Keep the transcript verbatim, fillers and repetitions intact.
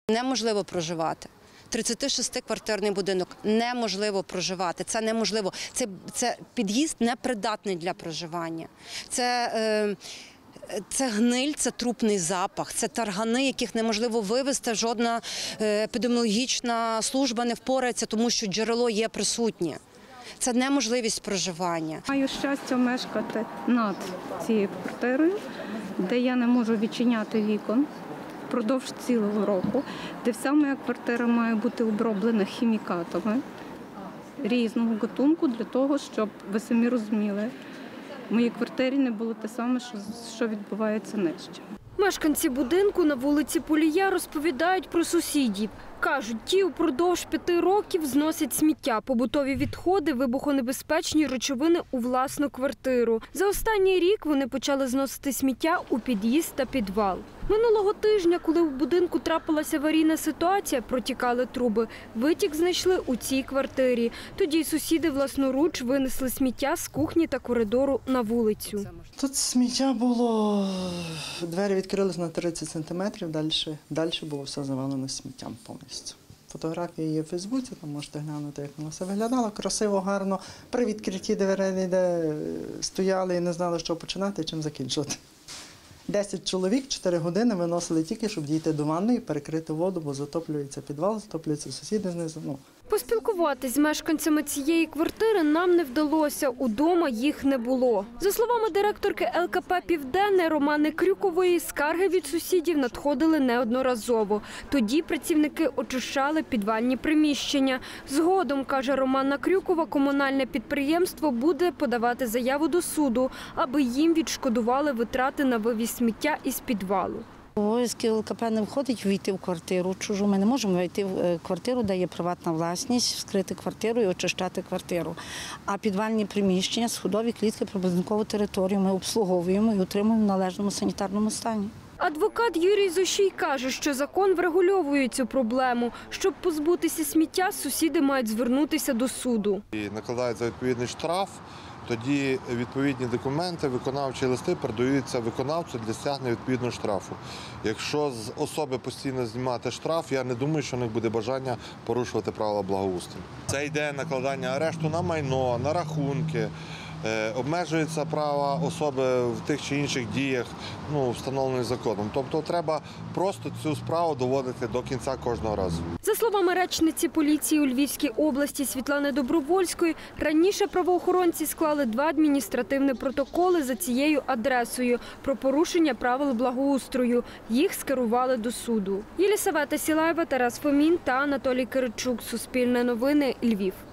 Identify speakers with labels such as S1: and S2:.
S1: Неможливо проживати. тридцятишестиквартирний будинок неможливо проживати. Це неможливо. Це, це під'їзд непридатний для проживання. Це, е, це гниль, це трупний запах, це таргани, яких неможливо вивезти. Жодна епідеміологічна служба не впорається, тому що джерело є присутнє. Це неможливість проживання.
S2: Маю щастя мешкати над цією квартирою, де я не можу відчиняти вікон впродовж цілого року, де вся моя квартира має бути оброблена хімікатами різного гатунку для того, щоб, ви самі розуміли, в моїй квартирі не було те саме, що відбувається нижче.
S3: Мешканці будинку на вулиці Полія розповідають про сусідів. Кажуть, ті упродовж п'яти років зносять сміття, побутові відходи, вибухонебезпечні речовини у власну квартиру. За останній рік вони почали зносити сміття у під'їзд та підвал. Минулого тижня, коли в будинку трапилася аварійна ситуація, протікали труби, витік знайшли у цій квартирі. Тоді сусіди власноруч винесли сміття з кухні та коридору на вулицю.
S4: Тут сміття було, двері відкрились на тридцять сантиметрів, далі, далі було все завалено сміттям повністю. Фотографії є в Фейсбуці, там можете глянути, як воно все виглядало. Красиво, гарно. При відкритті дверей, де стояли і не знали, що починати і чим закінчувати. Десять чоловік, чотири години виносили тільки, щоб дійти до ванної, перекрити воду, бо затоплюється підвал, затоплюються сусіди знизу. Ну.
S3: Поспілкуватись з мешканцями цієї квартири нам не вдалося, удома їх не було. За словами директорки ел ка пе «Південне» Романи Крюкової, скарги від сусідів надходили неодноразово. Тоді працівники очищали підвальні приміщення. Згодом, каже Романа Крюкова, комунальне підприємство буде подавати заяву до суду, аби їм відшкодували витрати на вивіз сміття із підвалу.
S5: Обов'язки ел ка пе не входить війти в квартиру чужу. Ми не можемо війти в квартиру, де є приватна власність, вскрити квартиру і очищати квартиру. А підвальні приміщення, сходові клітки, прибудинкову територію ми обслуговуємо і утримуємо в належному санітарному стані.
S3: Адвокат Юрій Зощій каже, що закон врегульовує цю проблему. Щоб позбутися сміття, сусіди мають звернутися до суду.
S6: І накладається відповідний штраф, тоді відповідні документи, виконавчі листи передаються виконавцю для стягнення відповідного штрафу. Якщо з особи постійно знімати штраф, я не думаю, що у них буде бажання порушувати правила благоустрою. Це йде накладання арешту на майно, на рахунки. Обмежується права особи в тих чи інших діях, ну, встановлених законом. Тобто треба просто цю справу доводити до кінця кожного разу.
S3: За словами речниці поліції у Львівській області Світлани Добровольської, раніше правоохоронці склали два адміністративні протоколи за цією адресою про порушення правил благоустрою. Їх скерували до суду. Єлісавета Сілаєва, Тарас Фомін та Анатолій Киричук. Суспільне новини, Львів.